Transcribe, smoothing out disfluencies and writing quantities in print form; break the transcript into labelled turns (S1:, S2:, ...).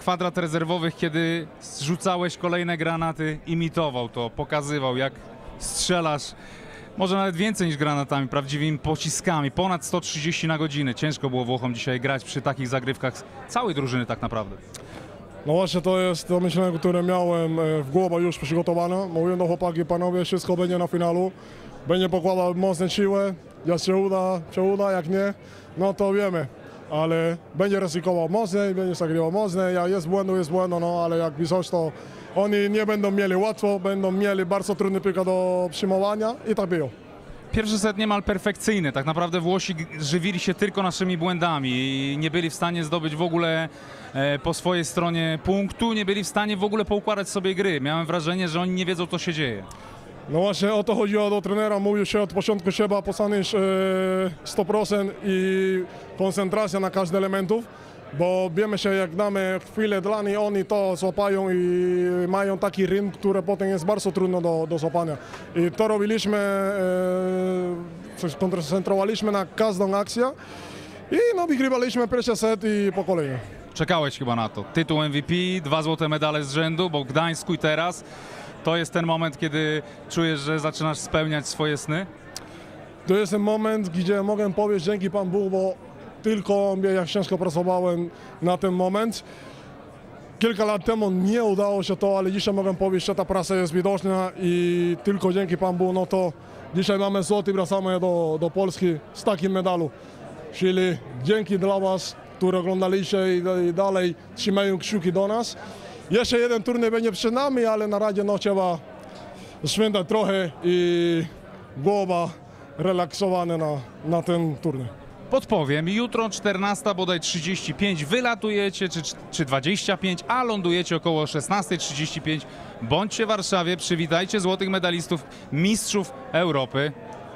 S1: kwadrat rezerwowych, kiedy zrzucałeś kolejne granaty, imitował to, pokazywał, jak strzelasz. Może nawet więcej niż granatami, prawdziwymi pociskami. Ponad 130 na godzinę. Ciężko było Włochom dzisiaj grać przy takich zagrywkach całej drużyny tak naprawdę.
S2: No właśnie to jest to myślenie, które miałem w głowie już przygotowane. Mówiłem do chłopaki, panowie, wszystko będzie na finalu. Będzie pokładał mocne siłę, jak się uda, jak nie, no to wiemy. Ale będzie ryzykował mocniej, będzie zagrywał mocniej, jak jest błędu, no ale jak coś to oni nie będą mieli łatwo, będą mieli bardzo trudny piłka do przyjmowania i tak było.
S1: Pierwszy set niemal perfekcyjny. Tak naprawdę Włosi żywili się tylko naszymi błędami i nie byli w stanie zdobyć w ogóle po swojej stronie punktu, nie byli w stanie w ogóle poukładać sobie gry. Miałem wrażenie, że oni nie wiedzą, co się dzieje.
S2: No właśnie o to chodziło do trenera, mówił się od początku trzeba postawić 100% i koncentracja na każdy elementów, bo wiemy się jak damy chwilę dla nich, oni to złapają i mają taki rytm, który potem jest bardzo trudno do złapania. I to robiliśmy, koncentrowaliśmy na każdą akcję i no wygrywaliśmy pierwszy set i po kolei.
S1: Czekałeś chyba na to. Tytuł MVP, 2 złote medale z rzędu, bo w Gdańsku i teraz to jest ten moment, kiedy czujesz, że zaczynasz spełniać swoje sny?
S2: To jest ten moment, gdzie mogę powiedzieć dzięki Pan Bóg, bo tylko jak ciężko pracowałem na ten moment. Kilka lat temu nie udało się to, ale dzisiaj mogę powiedzieć, że ta praca jest widoczna i tylko dzięki Pan Bóg, no to dzisiaj mamy złoty, wracamy do Polski z takim medalu. Czyli dzięki dla Was, którzy oglądaliście i dalej trzymają kciuki do nas. Jeszcze jeden turniej będzie przed nami, ale na razie no, trzeba świętać trochę i głowa relaksowana na ten turniej.
S1: Podpowiem, jutro 14, bodaj 35 wylatujecie, czy 25, a lądujecie około 16:35. Bądźcie w Warszawie, przywitajcie złotych medalistów, mistrzów Europy.